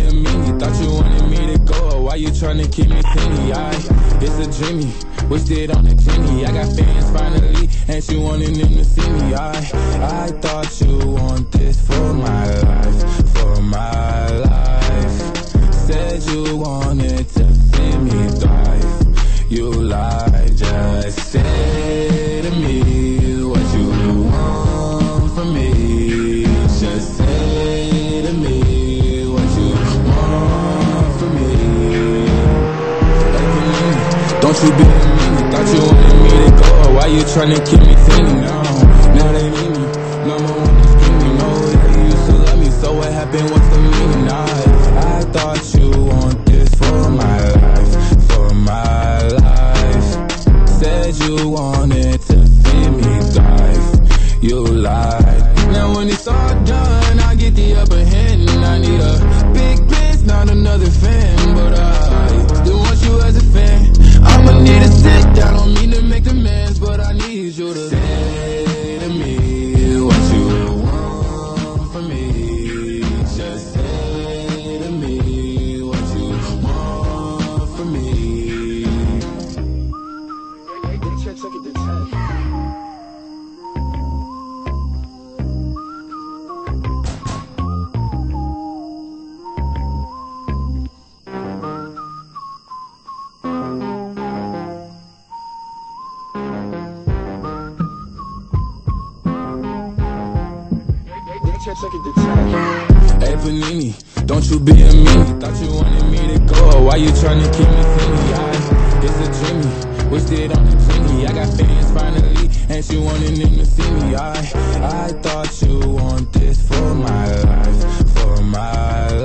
a meanie. Thought you wanted me to go, or why you tryna keep me teeny? It's a dreamy, wished it on a genie. I got fans finally, and she wanted them to see me. I thought you want this for my life, for my life. Said you wanted to see me thrive. You lied, just say to me what you want from me. Just say to me what you want from me. Don't you be a meanie. Thought you wanted me to go, or why you tryna keep me teeny? Now they need me. No more wanna scream me. No, yeah, you used to love me. So what happened? What's the meaning? I thought you want this for my life, for my life. Said you wanted to see me thrive. You lied. Now when it's all done, I get the upper hand. I need a big bitch, not another fan. But I still want you as a fan. I'ma need to sit down, don't mean to make demands, but I need you to say to me what you want from me. Just say to me what you want from me. Check it the time. Hey Panini, don't you be a meanie. Thought you wanted me to go, or why you tryna keep me teeny? It's a dreamy, wished it on a genie. I got fans finally, and she wanted them to see me. I thought you want this for my life, for my life.